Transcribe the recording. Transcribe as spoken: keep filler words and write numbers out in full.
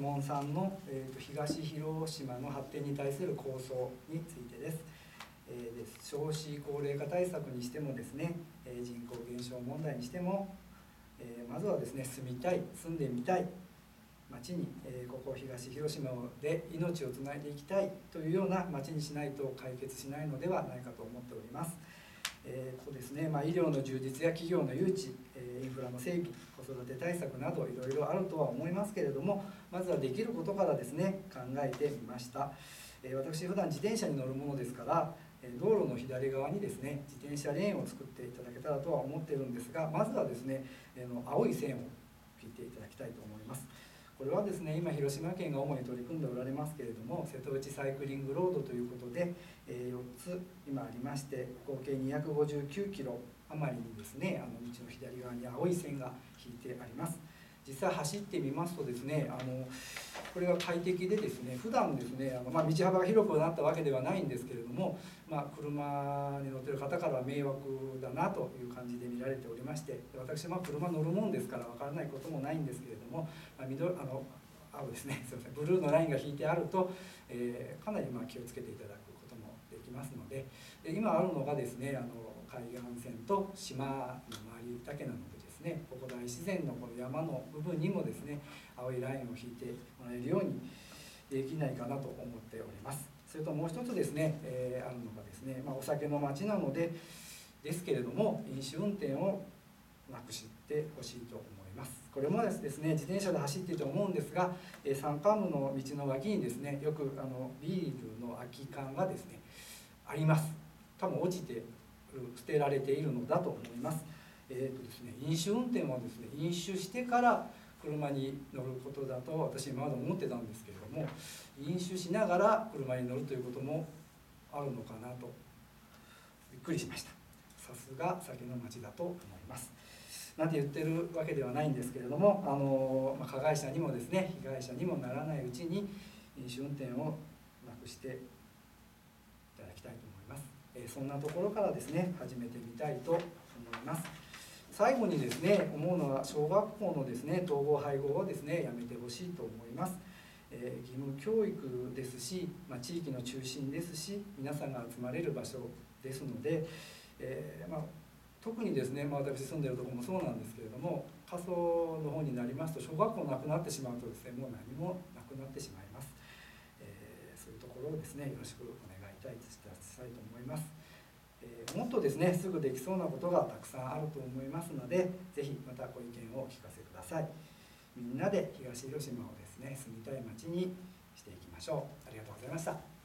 問さんの、えー、と東広島の発展に対する構想についてです。えー、です少子高齢化対策にしてもですね、えー、人口減少問題にしても、えー、まずはですね、住みたい、住んでみたい町に、えー、ここ東広島で命をつないでいきたいというような町にしないと解決しないのではないかと思っております。えーとですねまあ、医療の充実や企業の誘致、えー、インフラの整備、子育て対策などいろいろあるとは思いますけれども、まずはできることからですね考えてみました。えー、私普段自転車に乗るものですから、えー、道路の左側にですね自転車レーンを作っていただけたらとは思っているんですが、まずはですね、えー、の青い線を引いていただきたいと思います。これはですね、今広島県が主に取り組んでおられますけれども、瀬戸内サイクリングロードということで、えー、よっつ今ありまして、合計にひゃくごじゅうきゅうキロ余りにですね、あの道の左側に青い線が引いてあります。実際走ってみますとですね、あのこれが快適でですね、普段ですね、あの、まあ、道幅が広くなったわけではないんですけれども、まあ、車に乗っている方からは迷惑だなという感じで見られておりまして、私は車乗るもんですから分からないこともないんですけれども、まあ、緑あの青ですね、すみません、ブルーのラインが引いてあると、えー、かなりまあ気をつけていただくこともできますので、で今あるのがですね、あの海岸線と島の周りだけなのでですね、ここ大自然のこの山の部分にもですね、青いラインを引いてもらえるようにできないかなと思っております。それともう一つですね、えー、あるのがですね、まあ、お酒の街なのでですけれども、飲酒運転をなくしてほしいと思います。これもですね、自転車で走っていて思うんですが、山間部の道の脇にですね、よくあのビールの空き缶がですねあります。多分落ちて捨てられているのだと思います。えーとですね、飲酒運転はですね、飲酒してから車に乗ることだと私今まで思ってたんですけれども、飲酒しながら車に乗るということもあるのかなとびっくりしました。さすが酒の街だと思います。なんて言ってるわけではないんですけれども、あの、まあ、加害者にもですね、被害者にもならないうちに飲酒運転をなくしていただきたいと思います。えー、そんなところからですね、始めてみたいと思います。最後にですね、思うのは小学校のですね、統合配合をですね、やめてほしいと思います。えー、義務教育ですし、まあ、地域の中心ですし、皆さんが集まれる場所ですので、えーまあ特にですね、まあ、私住んでいるところもそうなんですけれども、過疎の方になりますと小学校なくなってしまうとですね、もう何もなくなってしまいます。えー、そういうところをですね、よろしくお願いいたいしたいと思います。えー、もっとですね、すぐできそうなことがたくさんあると思いますので、ぜひまたご意見をお聞かせください。みんなで東広島をですね、住みたい街にしていきましょう。ありがとうございました。